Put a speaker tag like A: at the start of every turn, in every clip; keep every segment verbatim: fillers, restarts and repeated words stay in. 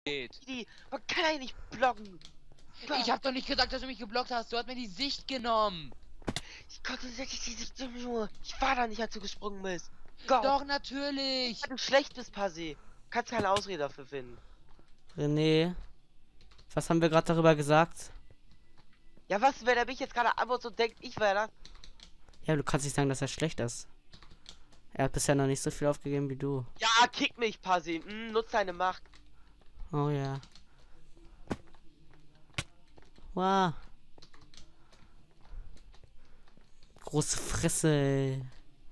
A: Die, man kann ja nicht blocken.
B: Ich hab doch nicht gesagt, dass du mich geblockt hast. Du hast mir die Sicht genommen.
A: Ich konnte wirklich diese Stimme nur. Ich war da nicht, als du gesprungen bist. Gott.
B: Doch, natürlich.
A: Weil du schlecht bist, Pasi. Kannst keine Ausrede dafür finden.
C: René, was haben wir gerade darüber gesagt?
A: Ja, was, wenn er mich jetzt gerade antwortet und denkt, ich wäre das?
C: Ja, du kannst nicht sagen, dass er schlecht ist. Er hat bisher noch nicht so viel aufgegeben wie du.
A: Ja, kick mich, Pasi. Hm, nutz deine Macht.
C: Oh ja. Wow. Große Fresse.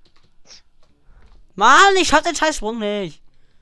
C: Mann, ich hab den Scheißsprung nicht.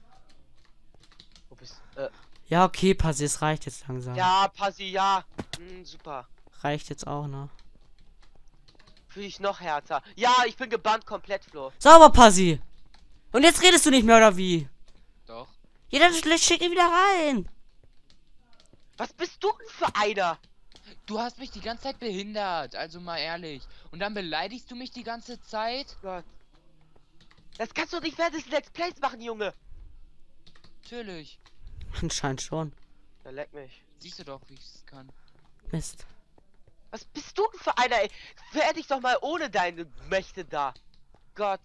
A: Wo bist du? Äh,
C: Ja, okay, Passi, es reicht jetzt langsam.
A: ja, Pasi, ja. Hm, super.
C: Reicht jetzt auch, ne?
A: Fühl ich noch härter. Ja, ich bin gebannt komplett, Flo.
C: Sauber, Passi. Und jetzt redest du nicht mehr, oder wie?
B: Doch.
C: Jeder schickt ihn wieder rein.
A: Was bist du denn für einer?
B: Du hast mich die ganze Zeit behindert, also mal ehrlich. Und dann beleidigst du mich die ganze Zeit?
A: Gott. Das kannst du nicht während des Let's Plays machen, Junge.
B: Natürlich.
C: Anscheinend schon.
A: Ja, leck mich.
B: Siehst du doch, wie ich es kann.
C: Mist.
A: Was bist du denn für einer, ey? Wehr dich doch mal ohne deine Mächte da. Gott.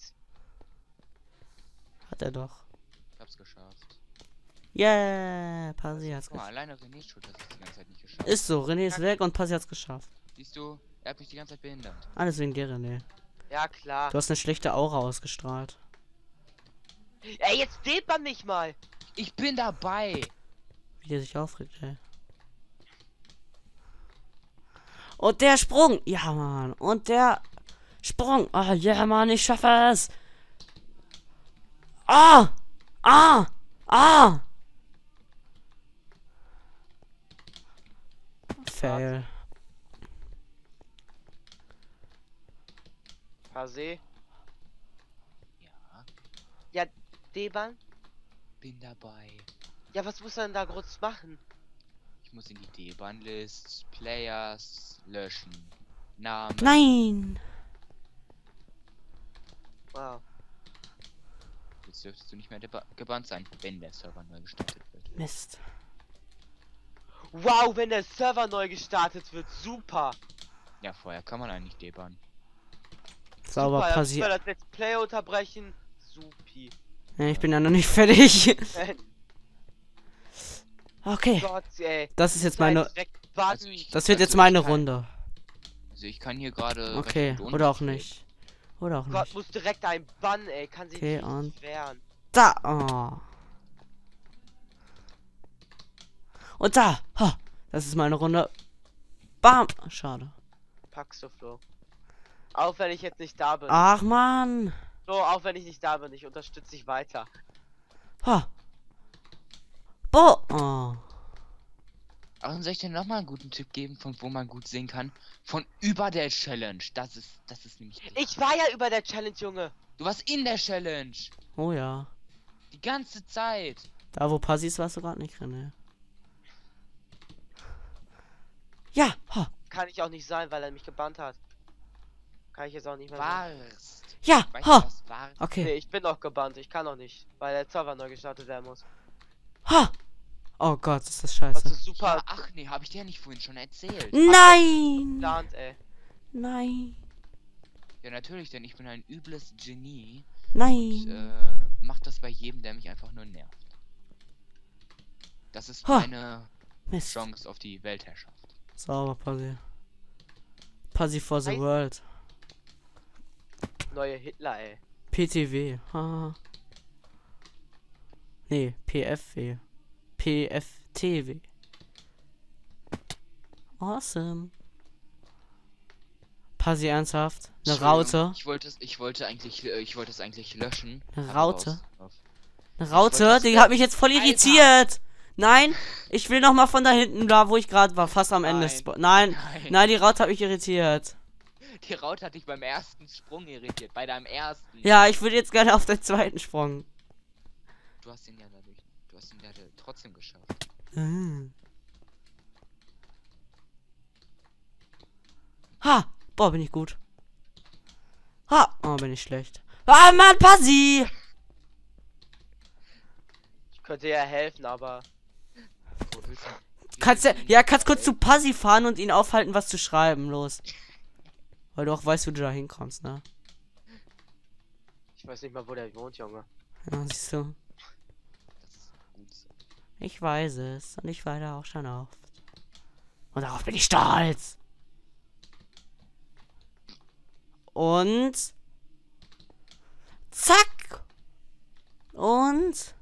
C: Hat er doch.
B: Ich hab's geschafft.
C: Yeah, Passi hat's
B: Guck mal,
C: geschafft.
B: alleine René schuld, dass ich die ganze Zeit nicht geschafft.
C: Ist so, René ist weg und Passi hat's geschafft.
B: Siehst du, er hat mich die ganze Zeit behindert.
C: Alles wegen dir, René.
A: Ja, klar.
C: Du hast eine schlechte Aura ausgestrahlt.
A: Ey, jetzt steht man nicht mal.
B: Ich bin dabei.
C: Wie der sich aufregt, ey. Und der Sprung. Ja, Mann. Und der Sprung. Ah, ja, Mann, ich schaffe es. Ah! Ah! Ah! Fail.
A: Pasi.
B: Ja,
A: Ja, D-Bahn.
B: bin dabei.
A: Ja, was muss er denn da groß machen?
B: Ich muss in die D-Bahn-List, Players, löschen, Namen.
C: Nein!
A: Wow.
B: Jetzt dürftest du nicht mehr deba- gebannt sein, wenn der Server neu gestartet wird.
C: Mist.
A: Wow, wenn der Server neu gestartet wird. Super.
B: Ja, vorher kann man eigentlich D-Bahn.
C: Sauber,
A: Super,
C: Passi.
A: ja, das Let's Play unterbrechen. Supi.
C: Ja, ich bin ja noch nicht fertig. Okay.
A: Gott, ey.
C: Das ist jetzt meine.
B: Also ich,
C: Das wird
B: also
C: jetzt meine
B: ich kann,
C: Runde.
B: Also ich kann hier gerade.
C: Okay.
B: recht gut
C: Oder auch
B: unten
C: nicht. Oder auch
A: Gott
C: nicht.
A: muss direkt einen Bann, ey. Kann sich
C: Okay,
A: nicht
C: und-
A: wehren.
C: Da. Oh. Und da. Ha. Das ist meine Runde. Bam. Schade.
A: Packst du, Flo. Auch wenn ich jetzt nicht da bin.
C: Ach man.
A: Flo, auch wenn ich nicht da bin, ich unterstütze dich weiter.
C: Ha. Bo. Oh.
B: Ach, und soll ich dir nochmal einen guten Tipp geben, von wo man gut sehen kann? Von über der Challenge. Das ist, das ist nämlich.
A: Ich war ja über der Challenge, Junge.
B: Du warst in der Challenge.
C: Oh ja.
B: Die ganze Zeit.
C: Da wo Passi ist, warst du gerade nicht drin, ne? Ja. Ha.
A: Kann ich auch nicht sein, weil er mich gebannt hat. Kann ich jetzt auch nicht mehr sein.
B: Warst.
C: Ja.
B: Weißt du,
C: Ha.
B: was warst?
C: Okay.
A: Nee, ich bin noch gebannt. Ich kann noch nicht, weil der Server neu gestartet werden muss.
C: Ha. Oh Gott, ist das
A: Das
C: scheiße.
A: ist super
B: Ja, ach nee, habe ich dir ja nicht vorhin schon erzählt.
C: Nein.
A: geplant, ey.
C: Nein.
B: Ja, natürlich, denn ich bin ein übles Genie.
C: Nein.
B: Äh, mach das bei jedem, der mich einfach nur nervt. Das ist
C: Ha.
B: meine
C: Mist.
B: Chance auf die Weltherrschaft.
C: Sauber, Passi. Passi for the
A: Heißt-
C: world.
A: Neue Hitler, ey.
C: P T W. Ha. Nee, P F W. P F T W. Awesome. Passi ernsthaft. Eine
B: Entschuldigung,
C: Raute.
B: Ich wollte es, ich wollte eigentlich, äh, ich wollte es eigentlich löschen.
C: Eine
B: aber
C: Raute?
B: aus- auf-
C: Eine
B: wollte
C: Raute?
B: das
C: Die
B: lö-
C: hat mich jetzt voll
B: Alter.
C: irritiert. Nein, ich will noch mal von da hinten, da wo ich gerade war, fast am Ende.
B: Nein.
C: spo- Nein,
B: Nein.
C: nein, die Raute hat mich irritiert.
B: Die Raute hat dich beim ersten Sprung irritiert, bei deinem ersten.
C: Ja, ich würde jetzt gerne auf den zweiten Sprung.
B: Du hast ihn ja dadurch, du hast ihn ja trotzdem geschafft.
C: Mhm. Ha! Boah, bin ich gut. Ha! Oh, bin ich schlecht. Ah, Mann, Passi!
A: Ich könnte ja helfen, aber
C: Kannst ja, ja, kannst kurz zu Passi fahren und ihn aufhalten, was zu schreiben. Los. Weil du auch weißt, wie du da hinkommst, ne?
A: Ich weiß nicht mal, wo der wohnt, Junge.
C: Ja, siehst du.
B: Das ist gut so.
C: Ich weiß es. Und ich war da auch schon oft. Und darauf bin ich stolz. Und. Zack. Und.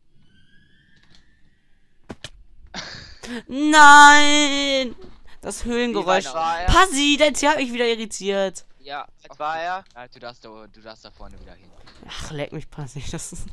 C: Nein! Das Höhlengeräusch.
A: Wie weit war er?
C: Passi, dein Tier hat mich wieder irritiert.
B: Ja,
A: Jetzt war er.
B: Ja, du darfst da, du darfst da vorne wieder hin.
C: Ach, leck mich, Passi. Das ist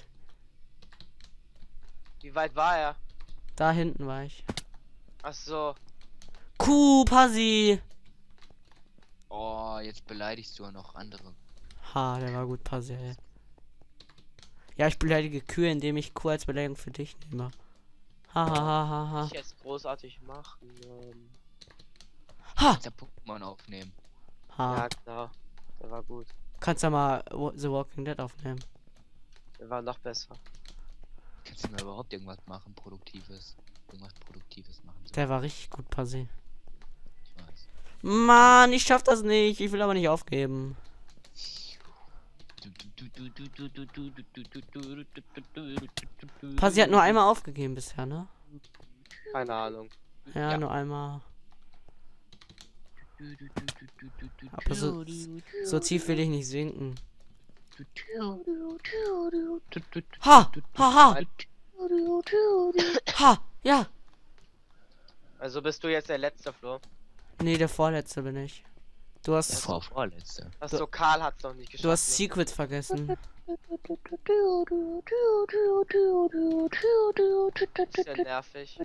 A: Wie weit war er?
C: da hinten war ich.
A: Ach so.
C: Kuh, Passi.
B: Oh, jetzt beleidigst du ja noch andere.
C: Ha, der war gut, Passi, ey. Ja, ich beleidige Kühe, indem ich Kuh als Beleidigung für dich nehme. Ha, ha, ha, ha, ha.
A: Ich jetzt großartig machen. Ähm,
C: Ha,
B: Kannst ja Pokémon aufnehmen.
C: ha.
A: ja, klar. Der war gut.
C: Kannst ja mal Wa- The Walking Dead aufnehmen.
A: Der war noch besser.
B: Kannst du mir überhaupt irgendwas machen, Produktives? Irgendwas Produktives machen. So.
C: Der war richtig gut, Passi.
B: Ich weiß.
C: Mann, ich schaff das nicht. Ich will aber nicht aufgeben. Passi hat nur einmal aufgegeben bisher, ne?
A: Keine Ahnung.
C: Ja,
B: Ja.
C: nur einmal. Aber so, so tief will ich nicht sinken. Ha! Ha! Ha! Ha! Ja!
A: Also bist du jetzt der letzte, Flo.
C: Nee, der vorletzte bin ich. Du
B: Der
C: hast.
B: vor vorletzte.
A: Ach
C: Du-
A: so, Karl hat's noch nicht geschafft.
C: Du hast
A: ne?
C: Secret vergessen.
A: Bisschen nervig.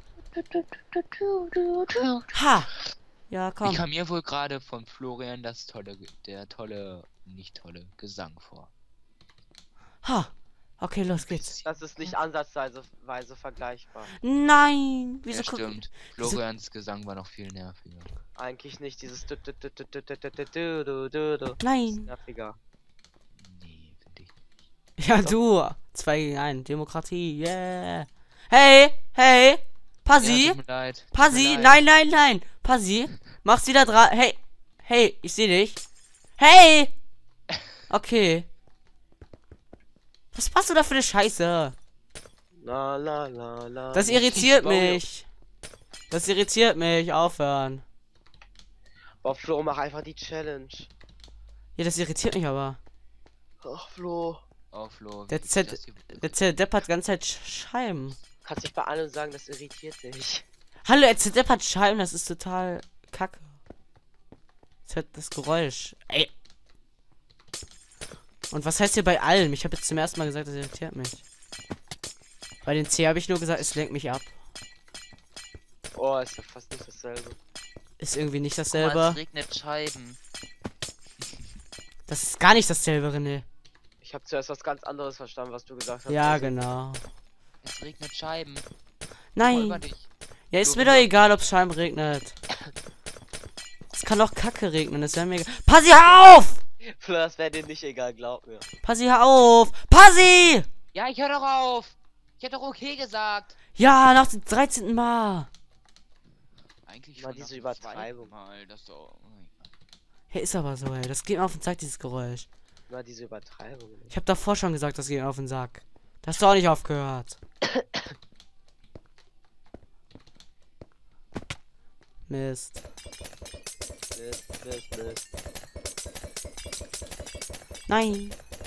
C: Ha! Ja,
B: Ich
C: komm.
B: kam mir wohl gerade von Florian das tolle, der tolle, nicht tolle Gesang vor.
C: Ha! Okay, los geht's.
A: Das ist nicht ansatzweise Weise vergleichbar.
C: Nein! Wieso
B: Ja,
C: guck-
B: stimmt. Florians Gesang war noch viel nerviger.
A: Eigentlich nicht dieses du- du- du- du- du- du- du- du- du- du- du- du.
C: Nein!
A: Nerviger.
B: Nee, finde ich.
C: Ja, du! zwei gegen eins. Demokratie, yeah! Hey! Hey! Passi!
B: Ja, tut mir leid. Tut mir
C: Passi!
B: leid.
C: Nein, nein, nein! Passi! Mach's wieder dran. Hey! Hey! Ich seh dich! Hey! Okay. Was machst du da für eine Scheiße?
A: La la la la.
C: Das
A: la.
C: irritiert
B: Mario.
C: mich. Das irritiert mich. Aufhören.
A: Boah, Flo, mach einfach die Challenge.
C: Ja, das irritiert mich aber.
A: Ach, Flo.
B: Oh, Flo.
C: Der
B: wie
C: Z-
B: das hier-
C: Der Z Depp hat die ganze Zeit Sch- Scheiben.
A: Kannst nicht bei allem sagen, das irritiert dich.
C: Hallo, der Z Depp hat Scheiben. Das ist total kacke. Das hört das Geräusch. Ey. Und was heißt hier bei allem? Ich habe jetzt zum ersten Mal gesagt, das irritiert mich. Bei den C habe ich nur gesagt, es lenkt mich ab.
A: Oh, ist ja fast nicht dasselbe.
C: Ist irgendwie nicht
B: Guck mal,
C: dasselbe.
B: es regnet Scheiben.
C: Das ist gar nicht dasselbe, René.
A: Ich habe zuerst was ganz anderes verstanden, was du gesagt hast.
C: Ja,
A: Also,
C: genau.
B: Es regnet Scheiben. Guck mal
C: Nein.
B: über dich.
C: Ja, ist
B: So
C: mir doch
B: rüber.
C: egal, ob es Scheiben regnet. Es kann doch Kacke regnen, das wäre mir egal. Passi, hör auf!
A: Flo, das wäre dir nicht egal, glaub mir.
C: Passi, hör auf! Passi!
B: Ja, ich hör doch auf. Ich hätte doch okay gesagt.
C: Ja, nach dem dreizehnten Mal.
B: Eigentlich
A: Mal
B: schon
A: diese
B: nach dem zweiten
A: Übertreibung.
B: Mal, das so.
C: Ja, ist aber so, ey. Das geht mir auf den Sack, dieses Geräusch.
A: Nur diese Übertreibung.
C: Ich habe davor schon gesagt, das geht mir auf den Sack. Das hast du auch nicht aufgehört. Mist.
A: Mist, Mist, Mist.
C: Nein.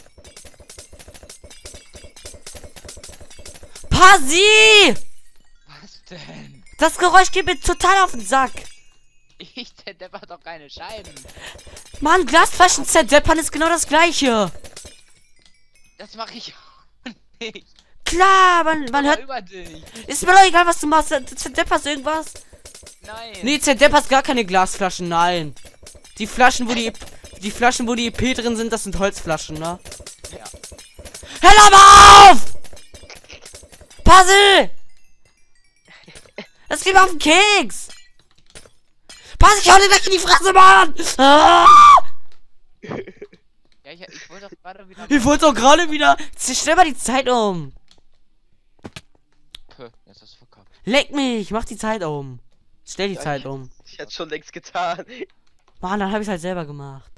C: Passi!
B: Was denn?
C: Das Geräusch geht mir total auf den Sack.
B: Ich zerdepper doch keine Scheiben.
C: Mann, Glasflaschen zerdeppern ist genau das gleiche.
B: Das mache ich auch nicht.
C: Klar, man, man
B: Aber
C: hört.
B: über dich.
C: Ist mir doch egal, was du machst. Du zerdepperst irgendwas.
B: Nein.
C: Nee, zerdepperst gar keine Glasflaschen, nein. Die Flaschen, wo die. Die Flaschen, wo die E P drin sind, das sind Holzflaschen, ne?
B: Ja.
C: Hör aber auf! Puzzle! Das geht mir auf den Keks! Pass, ich hau dir gleich in die Fresse, Mann! Ah!
B: Ja, ich, ich wollte doch gerade wieder.
C: Ich wollte doch gerade wieder. Stell mal die Zeit um.
B: Puh, jetzt hast du verkackt.
C: Leck mich, mach die Zeit um. Stell die
A: Ja,
C: Zeit
A: ich,
C: um.
A: Ich hätte schon längst getan.
C: Mann, dann habe ich halt selber gemacht.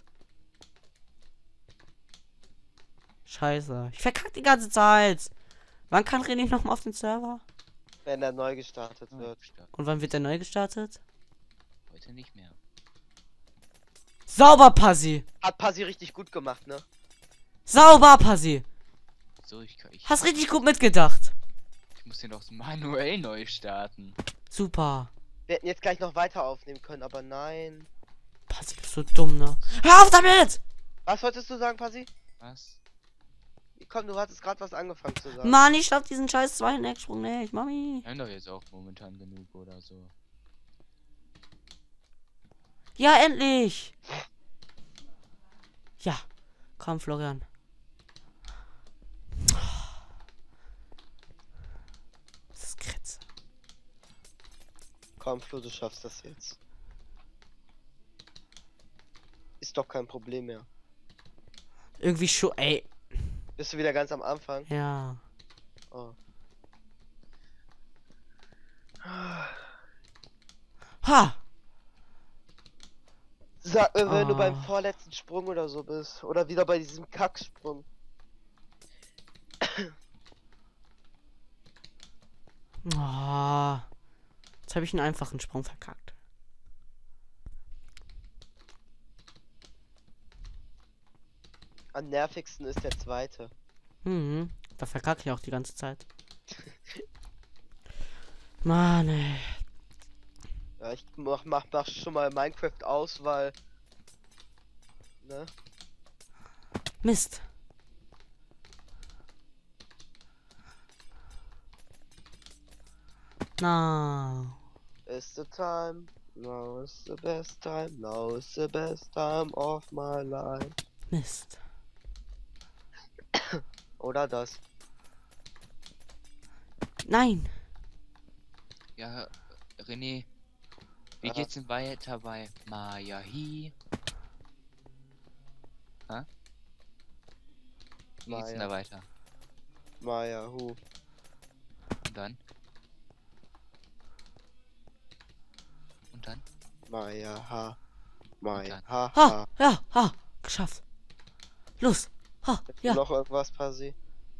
C: Scheiße. Ich verkack die ganze Zeit. Wann kann René noch mal auf den Server?
A: Wenn er neu gestartet
B: Oh,
A: wird.
B: stark.
C: Und wann wird der neu gestartet?
B: Heute nicht mehr.
C: Sauber, Passi.
A: Hat Pasi richtig gut gemacht, ne?
C: Sauber, Passi.
B: So, ich kann. Ich,
C: Hast richtig gut mitgedacht.
B: ich muss den doch manuell neu starten.
C: Super.
A: Wir hätten jetzt gleich noch weiter aufnehmen können, aber nein.
C: Passi, du bist so dumm, ne? Hör auf damit!
A: Was wolltest du sagen, Pasi?
B: Was?
A: Komm, du hattest gerade was angefangen zu sagen.
C: Mann, ich schaff diesen scheiß zweiten Ecksprung nicht, Mami.
B: Wir haben doch jetzt auch momentan genug oder so.
C: Ja, endlich. Ja. Komm, Florian. Das ist Kretze.
A: Komm, Flo, du schaffst das jetzt. Ist doch kein Problem mehr.
C: Irgendwie schon, ey.
A: Bist du wieder ganz am Anfang?
C: Ja.
A: Oh.
C: Ha!
A: Sag mir, wenn du beim
C: Ah.
A: vorletzten Sprung oder so bist. Oder wieder bei diesem Kacksprung.
C: Ah. Jetzt habe ich einen einfachen Sprung verkackt.
A: Am nervigsten ist der zweite.
C: Mhm. Da verkacke ich auch die ganze Zeit. Mann, ey.
A: Ja, ich mach, mach, mach schon mal Minecraft aus, weil... Ne?
C: Mist. Na.
A: It's the time. Now is the best time. Now is the best time of my life.
C: Mist.
A: Oder das.
C: Nein.
B: Ja, René. Wie
A: Ja.
B: geht's denn weiter bei Maya Hi? Hä? Wie geht's denn da
A: Maya.
B: weiter?
A: Maya, hu.
B: Und dann? Und dann?
A: Maya, ha. Maya,
B: dann?
A: ha,
C: Ha.
A: ha.
C: Ja. Ha. Geschafft. Los. Ha. Ja.
A: Noch irgendwas, Pasi?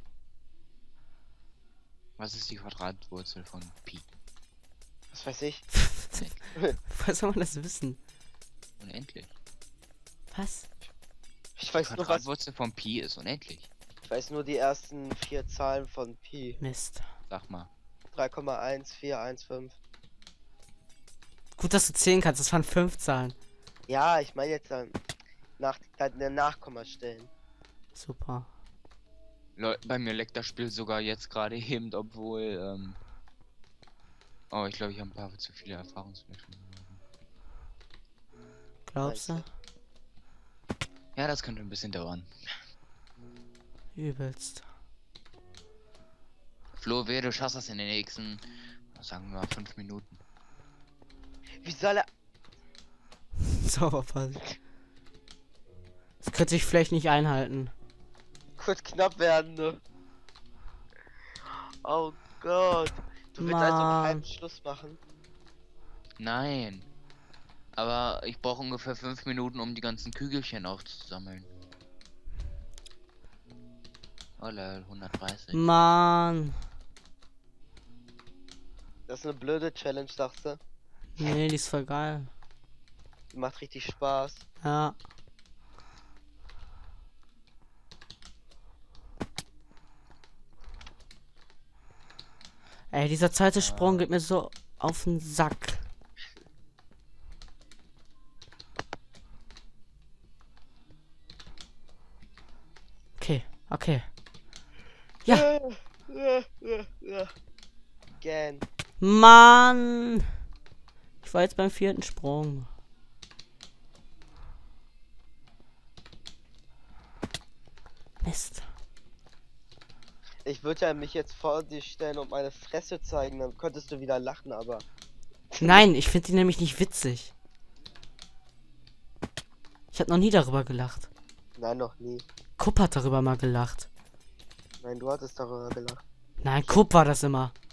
B: Was ist die Quadratwurzel von Pi?
A: Was weiß ich?
C: Woher soll man das wissen?
B: Unendlich.
C: Was?
A: Ich
B: Die
A: weiß nur was.
B: Quadratwurzel von Pi ist unendlich.
A: Ich weiß nur die ersten vier Zahlen von Pi.
C: Mist.
B: Sag mal.
A: drei Komma eins vier eins fünf.
C: Gut, dass du zählen kannst. Das waren fünf Zahlen.
A: Ja, ich meine jetzt dann nach der Nachkommastellen.
C: Super.
B: Leute, bei mir leckt das Spiel sogar jetzt gerade eben, obwohl, ähm... Oh, ich glaube, ich habe ein paar zu viele Erfahrungswerte.
C: Glaubst du?
B: Ja, das könnte ein bisschen dauern.
C: Übelst.
B: Flo, wer du schaffst das in den nächsten, sagen wir mal, fünf Minuten.
A: Wie soll er.
C: Sauberpass. Das könnte ich vielleicht nicht einhalten.
A: Kurz knapp werden, ne? Oh Gott. Du willst also
C: Mann.
A: keinen Schluss machen?
B: Nein. Aber ich brauche ungefähr fünf Minuten, um die ganzen Kügelchen aufzusammeln. Oh lol, hundertdreißig.
C: Mann.
A: Das ist eine blöde Challenge, sagst du?
C: Nee, die ist voll geil.
A: Die macht richtig Spaß.
C: Ja. Ey, dieser zweite Sprung geht mir so auf den Sack. Okay, okay. Ja.
A: Again.
C: Mann. Ich war jetzt beim vierten Sprung. Mist.
A: Ich würde ja mich jetzt vor dir stellen und meine Fresse zeigen, dann könntest du wieder lachen, aber.
C: Nein, ich finde die nämlich nicht witzig. Ich habe noch nie darüber gelacht.
A: Nein, noch nie.
C: Kupp hat darüber mal gelacht.
A: Nein, du hattest darüber gelacht.
C: Nein, Kupp war das immer.